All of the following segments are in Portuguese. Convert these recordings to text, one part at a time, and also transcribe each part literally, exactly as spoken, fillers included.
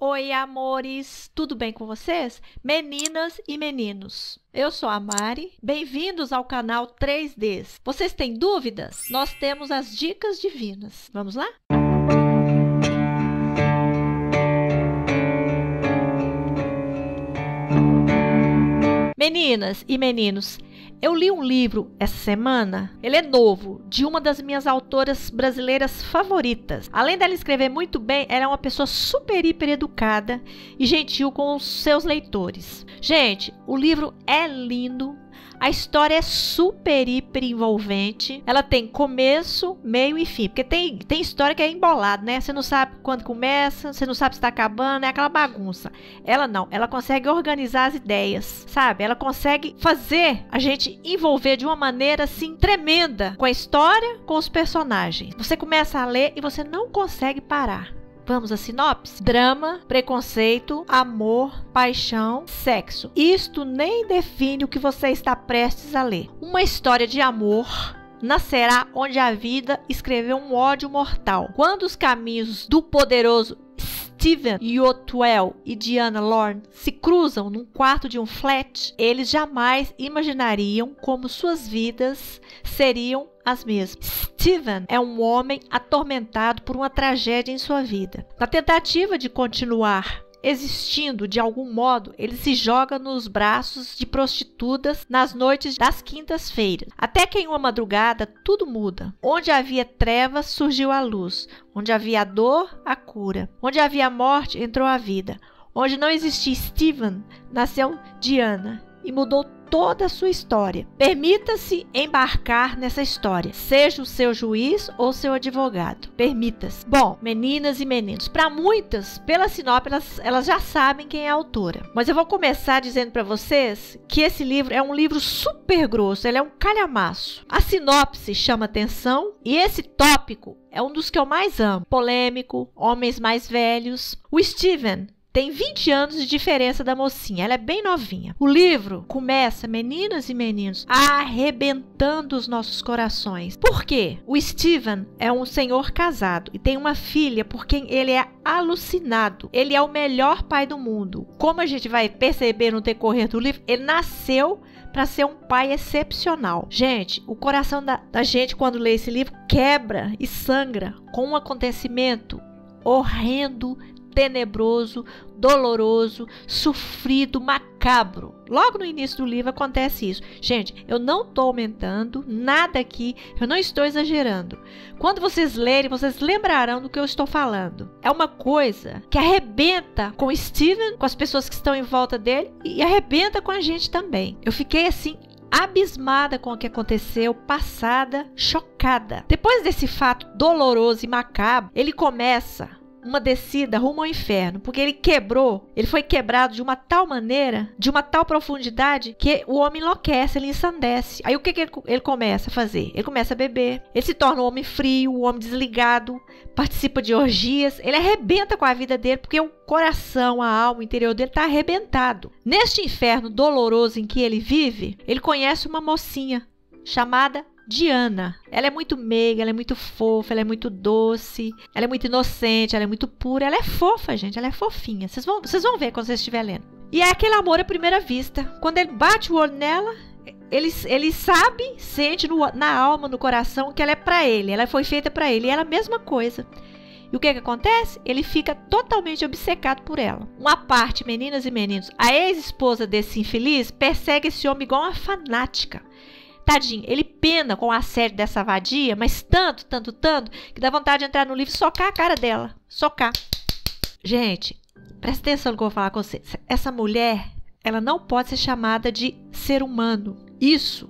Oi, amores! Tudo bem com vocês? Meninas e meninos, eu sou a Mari, bem-vindos ao canal três D. Vocês têm dúvidas? Nós temos as dicas divinas. Vamos lá? Meninas e meninos, eu li um livro essa semana, ele é novo, de uma das minhas autoras brasileiras favoritas. Além dela escrever muito bem, ela é uma pessoa super, hiper educada e gentil com os seus leitores. Gente, o livro é lindo, a história é super, hiper envolvente, ela tem começo, meio e fim, porque tem, tem história que é embolada, né? Você não sabe quando começa, você não sabe se está acabando, é aquela bagunça. Ela não, ela consegue organizar as ideias, sabe? Ela consegue fazer a gente envolver de uma maneira assim tremenda com a história, com os personagens. Você começa a ler e você não consegue parar. Vamos à sinopse? Drama, preconceito, amor, paixão, sexo. Isto nem define o que você está prestes a ler. Uma história de amor nascerá onde a vida escreveu um ódio mortal. Quando os caminhos do poderoso Steven Yeowell e Diana Lorne se cruzam num quarto de um flat, eles jamais imaginariam como suas vidas seriam as mesmas. Steven é um homem atormentado por uma tragédia em sua vida. Na tentativa de continuar existindo de algum modo, ele se joga nos braços de prostitutas nas noites das quintas-feiras. Até que em uma madrugada tudo muda. Onde havia trevas surgiu a luz. Onde havia dor, a cura. Onde havia morte, entrou a vida. Onde não existia Steven, nasceu Diana e mudou toda a sua história. Permita-se embarcar nessa história, seja o seu juiz ou seu advogado. Permita-se. Bom, meninas e meninos, para muitas, pela sinopse, elas, elas já sabem quem é a autora. Mas eu vou começar dizendo para vocês que esse livro é um livro super grosso, ele é um calhamaço. A sinopse chama atenção e esse tópico é um dos que eu mais amo. Polêmico, homens mais velhos. O Steven tem vinte anos de diferença da mocinha, ela é bem novinha. O livro começa, meninas e meninos, arrebentando os nossos corações. Por quê? O Steven é um senhor casado e tem uma filha por quem ele é alucinado. Ele é o melhor pai do mundo. Como a gente vai perceber no decorrer do livro, ele nasceu para ser um pai excepcional. Gente, o coração da, da gente quando lê esse livro quebra e sangra com um acontecimento horrendo, tenebroso, doloroso, sofrido, macabro. Logo no início do livro acontece isso. Gente, eu não estou aumentando nada aqui, eu não estou exagerando. Quando vocês lerem, vocês lembrarão do que eu estou falando. É uma coisa que arrebenta com o Steven, com as pessoas que estão em volta dele e arrebenta com a gente também. Eu fiquei assim abismada com o que aconteceu, passada, chocada. Depois desse fato doloroso e macabro, ele começa uma descida rumo ao inferno, porque ele quebrou, ele foi quebrado de uma tal maneira, de uma tal profundidade, que o homem enlouquece, ele ensandece. Aí o que, que ele, ele começa a fazer? Ele começa a beber, ele se torna um homem frio, um homem desligado, participa de orgias, ele arrebenta com a vida dele, porque o coração, a alma, o interior dele está arrebentado. Neste inferno doloroso em que ele vive, ele conhece uma mocinha chamada Diana. Ela é muito meiga, ela é muito fofa, ela é muito doce, ela é muito inocente, ela é muito pura, ela é fofa, gente, ela é fofinha. Vocês vão, vocês vão ver quando vocês estiverem lendo. E é aquele amor à primeira vista. Quando ele bate o olho nela, ele, ele sabe, sente no, na alma, no coração, que ela é pra ele, ela foi feita pra ele, e ela é a mesma coisa. E o que que acontece? Ele fica totalmente obcecado por ela. Uma parte, meninas e meninos, a ex-esposa desse infeliz persegue esse homem igual uma fanática. Tadinho, ele pena com o assédio dessa vadia, mas tanto, tanto, tanto, que dá vontade de entrar no livro e socar a cara dela. Socar. Gente, presta atenção no que eu vou falar com vocês. Essa mulher, ela não pode ser chamada de ser humano. Isso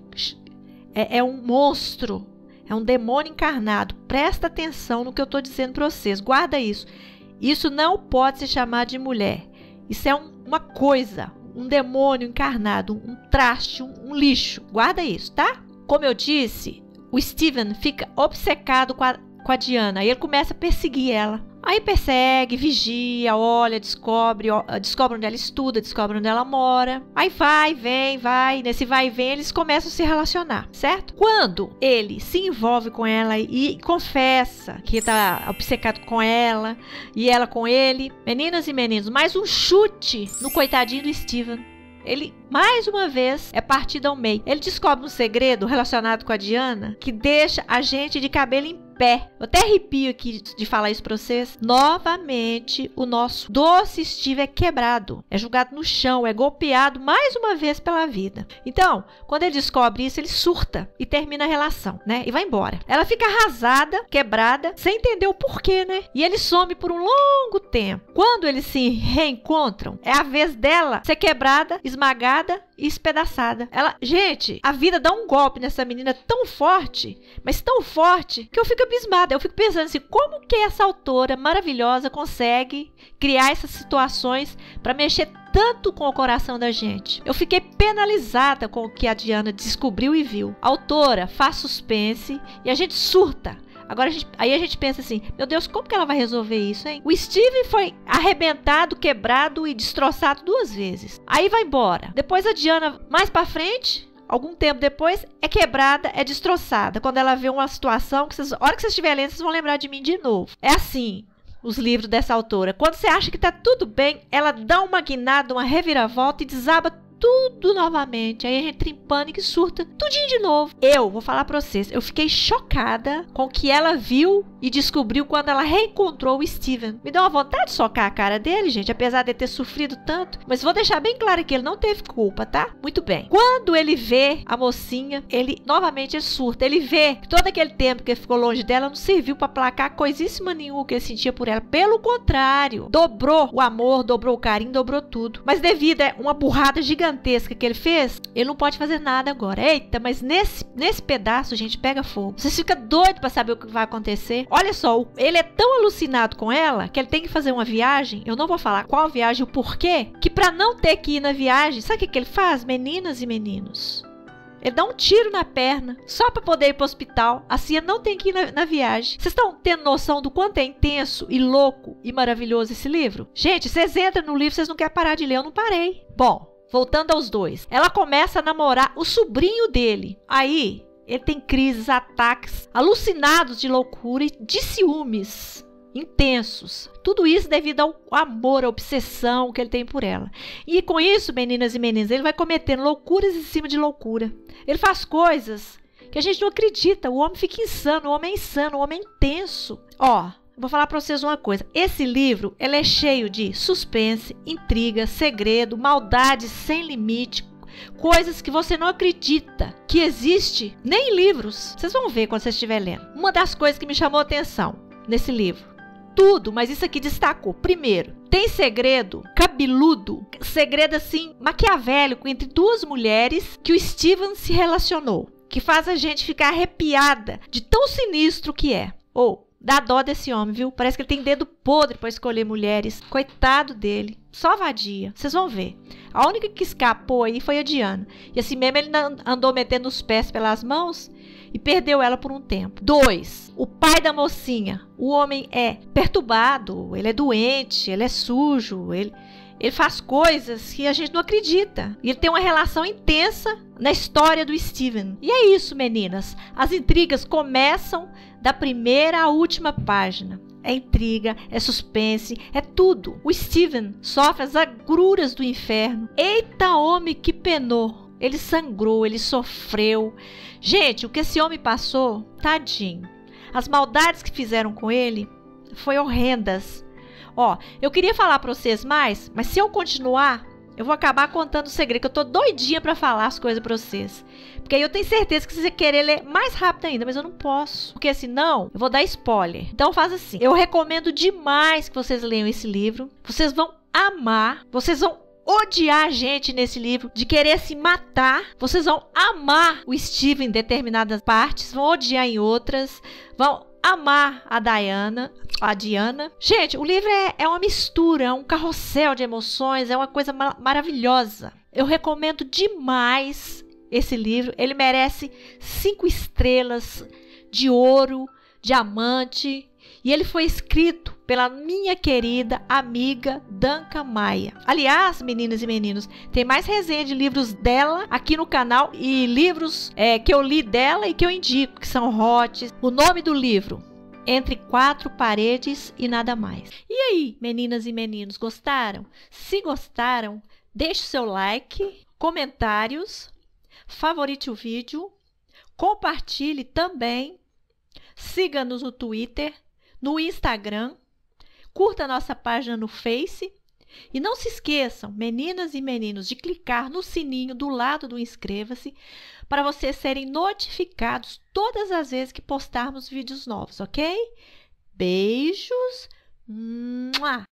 é, é um monstro, é um demônio encarnado. Presta atenção no que eu estou dizendo para vocês. Guarda isso. Isso não pode ser chamado de mulher. Isso é um, uma coisa, um demônio encarnado, um traste, um, um lixo. Guarda isso, tá? Como eu disse, o Steven fica obcecado com a, com a Diana. E ele começa a perseguir ela. Aí persegue, vigia, olha, descobre, ó, descobre onde ela estuda, descobre onde ela mora. Aí vai, vem, vai. Nesse vai e vem, eles começam a se relacionar, certo? Quando ele se envolve com ela e confessa que tá obcecado com ela e ela com ele, meninas e meninos, mais um chute no coitadinho do Steven. Ele, mais uma vez, é partido ao meio. Ele descobre um segredo relacionado com a Diana que deixa a gente de cabelo em pé. Eu até arrepio aqui de falar isso pra vocês. Novamente, o nosso doce Steve é quebrado. É jogado no chão, é golpeado mais uma vez pela vida. Então, quando ele descobre isso, ele surta e termina a relação, né? E vai embora. Ela fica arrasada, quebrada, sem entender o porquê, né? E ele some por um longo tempo. Quando eles se reencontram, é a vez dela ser quebrada, esmagada e espedaçada. Ela, gente, a vida dá um golpe nessa menina tão forte, mas tão forte, que eu fico abismada. Eu fico pensando assim, como que essa autora maravilhosa consegue criar essas situações para mexer tanto com o coração da gente? Eu fiquei penalizada com o que a Diana descobriu e viu. A autora faz suspense e a gente surta. Agora, a gente, aí a gente pensa assim, meu Deus, como que ela vai resolver isso, hein? O Steve foi arrebentado, quebrado e destroçado duas vezes. Aí vai embora. Depois a Diana, mais pra frente, algum tempo depois, é quebrada, é destroçada. Quando ela vê uma situação, que vocês, a hora que vocês estiverem lendo, vocês vão lembrar de mim de novo. É assim, os livros dessa autora. Quando você acha que tá tudo bem, ela dá uma guinada, uma reviravolta e desaba tudo novamente. Aí a gente entra em pânico e surta tudinho de novo. Eu vou falar pra vocês, eu fiquei chocada com o que ela viu e descobriu quando ela reencontrou o Steven. Me deu uma vontade de socar a cara dele, gente, apesar de ter sofrido tanto. Mas vou deixar bem claro que ele não teve culpa, tá? Muito bem. Quando ele vê a mocinha, ele novamente ele surta. Ele vê que todo aquele tempo que ele ficou longe dela não serviu pra placar coisíssima nenhuma que ele sentia por ela. Pelo contrário, dobrou o amor, dobrou o carinho, dobrou tudo. Mas devido a uma burrada gigantesca que ele fez, ele não pode fazer nada agora. Eita, mas nesse, nesse pedaço, gente, pega fogo. Você fica doido pra saber o que vai acontecer. Olha só, ele é tão alucinado com ela que ele tem que fazer uma viagem. Eu não vou falar qual viagem, o porquê, que pra não ter que ir na viagem, sabe o que, que ele faz, meninas e meninos? Ele dá um tiro na perna, só pra poder ir pro hospital. Assim, ele não tem que ir na, na viagem. Vocês estão tendo noção do quanto é intenso e louco e maravilhoso esse livro? Gente, vocês entram no livro, vocês não querem parar de ler. Eu não parei. Bom, voltando aos dois. Ela começa a namorar o sobrinho dele. Aí, ele tem crises, ataques, alucinados de loucura e de ciúmes intensos. Tudo isso devido ao amor, à obsessão que ele tem por ela. E com isso, meninas e meninos, ele vai cometendo loucuras em cima de loucura. Ele faz coisas que a gente não acredita. O homem fica insano, o homem é insano, o homem é intenso. Ó, vou falar para vocês uma coisa. Esse livro, ele é cheio de suspense, intriga, segredo, maldade sem limite, coisas que você não acredita que existe nem em livros. Vocês vão ver quando vocês estiverem lendo. Uma das coisas que me chamou a atenção nesse livro, tudo, mas isso aqui destacou. Primeiro, tem segredo cabeludo, segredo assim maquiavélico entre duas mulheres que o Steven se relacionou, que faz a gente ficar arrepiada de tão sinistro que é. Ou dá dó desse homem, viu? Parece que ele tem dedo podre para escolher mulheres. Coitado dele. Só vadia. Vocês vão ver. A única que escapou aí foi a Diana. E assim mesmo ele andou metendo os pés pelas mãos e perdeu ela por um tempo. Dois. O pai da mocinha. O homem é perturbado. Ele é doente. Ele é sujo. Ele... Ele faz coisas que a gente não acredita. E ele tem uma relação intensa na história do Steven. E é isso, meninas. As intrigas começam da primeira à última página. É intriga, é suspense, é tudo. O Steven sofre as agruras do inferno. Eita, homem que penou. Ele sangrou, ele sofreu. Gente, o que esse homem passou, tadinho. As maldades que fizeram com ele foi horrendas. Ó, eu queria falar pra vocês mais, mas se eu continuar, eu vou acabar contando o segredo, que eu tô doidinha pra falar as coisas pra vocês. Porque aí eu tenho certeza que vocês vão querer ler mais rápido ainda, mas eu não posso. Porque senão, eu vou dar spoiler. Então faz assim, eu recomendo demais que vocês leiam esse livro. Vocês vão amar, vocês vão odiar a gente nesse livro, de querer se matar. Vocês vão amar o Steven em determinadas partes, vão odiar em outras, vão amar a Diana, a Diana. Gente, o livro é, é uma mistura, é um carrossel de emoções, é uma coisa ma- maravilhosa. Eu recomendo demais esse livro. Ele merece cinco estrelas de ouro, diamante. E ele foi escrito pela minha querida amiga Danca Maia. Aliás, meninas e meninos, tem mais resenha de livros dela aqui no canal e livros é, que eu li dela e que eu indico, que são hot. O nome do livro: Entre Quatro Paredes e Nada Mais. E aí, meninas e meninos, gostaram? Se gostaram, deixe seu like, comentários, favorite o vídeo, compartilhe também, siga-nos no Twitter, no Instagram, curta nossa página no Face e não se esqueçam, meninas e meninos, de clicar no sininho do lado do inscreva-se para vocês serem notificados todas as vezes que postarmos vídeos novos, ok? Beijos! Mua!